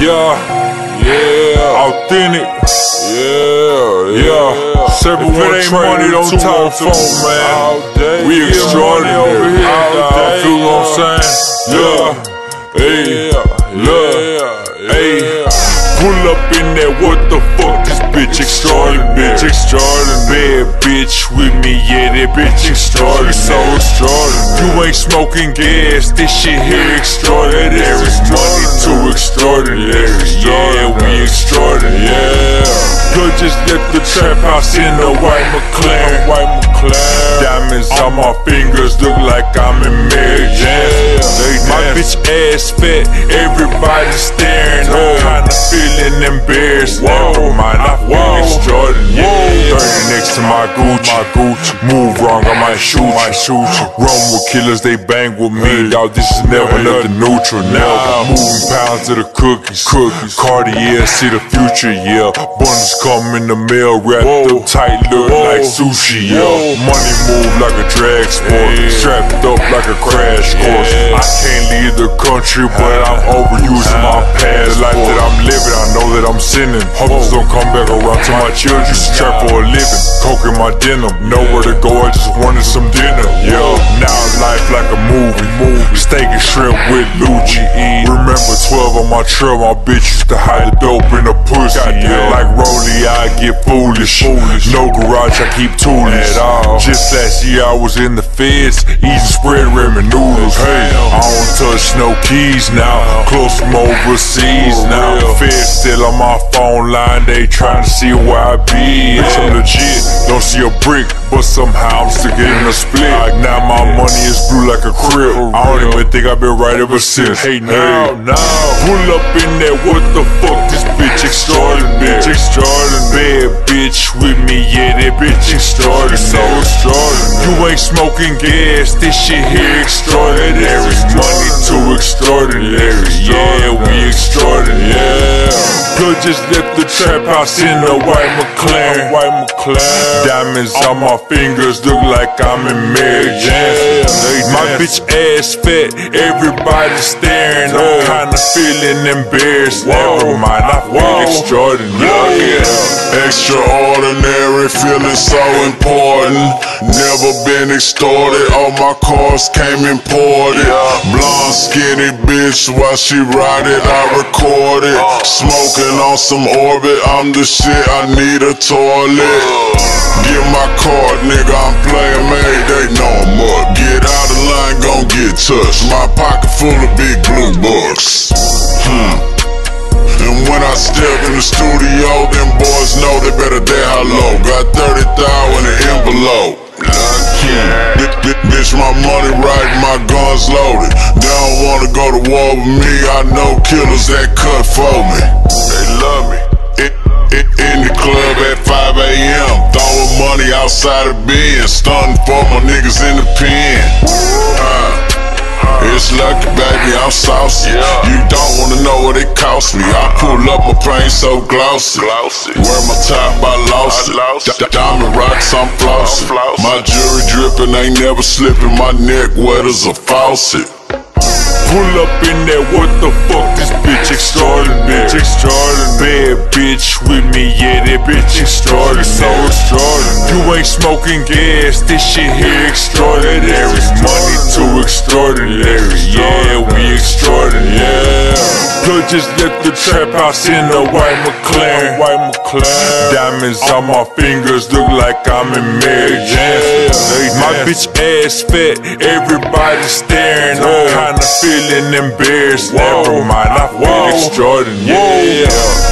Authentic. If it ain't money, don't talk phone, man. We extraordinary. Feel what I'm saying? Pull up in that, what the fuck, this bitch extraordinary. Bad bitch with me, yeah, that bitch extraordinary. So extraordinary. You ain't smoking gas, this shit here extraordinary. Money too extraordinary. Yeah, we extraordinary. Girl just left the trap house in a white McLaren. Diamonds on my fingers look like I'm in Mary Jane. My bitch ass fat, everybody staring. I'm kinda feeling embarrassed. Never mind, I feel extraordinary. 30 next to my Gucci. Move wrong, I might shoot you. Run with killers, they bang with me. Dawg, this is never nothing neutral. Now moving pounds to the cookies. Cartier, see the future, yeah. Bundles come in the mail, wrapped up tight, look like sushi, yeah. Money move like a drag sport, strapped up like a crash course. I can't leave the country, but I'm overusing my past. The life that I'm living, I know that I'm sinning. Hopes don't come back around to my children. Trap for a living, coke in my denim. Nowhere to go, I just wanted some dinner. Now life like a movie. Steak and shrimp with Lucci. Remember 12 on my trail, my bitch used to hide the dope in the pussy. Like Rollie, I get foolish. No garage, I keep tooling. Just last year I was in the feds, eating spread rib and noodles. I don't touch no keys now, close from overseas now. Feds still on my phone line, they trying to see where I be. I'm legit, don't see a brick, but somehow I'm still getting a split. Now my money is blue like a crib. I don't even think I've been right ever since. Hey now, pull up in that, what the fuck, this bitch extraordinary. Bad bitch with me, yeah, that bitch extraordinary. So extraordinary. You ain't smoking gas, this shit here extraordinary. Money too extraordinary. Yeah, we extraordinary. Girl just left the trap house in a white McLaren. Diamonds on my fingers look like I'm in Mary Jane. My bitch ass fat, everybody staring. I'm kinda feeling embarrassed. Never mind, I feel extraordinary. Extraordinary, feeling so important. Never been extorted, all my cars came imported. Blonde skinny bitch, while she ride it, I record it. Smoking on some orbit, I'm the shit, I need a toilet. Get my card, nigga, I'm playing every day, know I'm up. Get out of line, gon' get touched. My pocket full of big blue bucks. And when I step in the studio, them boys know they better dare how low. Got 30,000 in the envelope. Bitch, my money right, my guns loaded. They don't wanna go to war with me, I know killers that cut for me. They love me. In the club at 5 AM, throwing money outside the bin, stunting for my niggas in the pen. It's lucky, baby, I'm saucy. You don't wanna know what it cost me. I pull up my plane so glossy. Wear my top, I lost it. Diamond rocks, I'm flossing. My jewelry dripping, ain't never slipping. My neck wet as a faucet. Pull up in that, what the fuck, this bitch extraordinary. Bad bitch with me, yeah, that bitch extraordinary. So extraordinary. You ain't smoking gas, this shit here extraordinary. Money too extraordinary. Yeah, we extraordinary. Girl just left the trap house in a white McLaren. Diamonds on my fingers look like I'm in Mary Jane. My bitch ass fat, everybody staring. I'm kinda feeling embarrassed. Never mind, I feel extraordinary.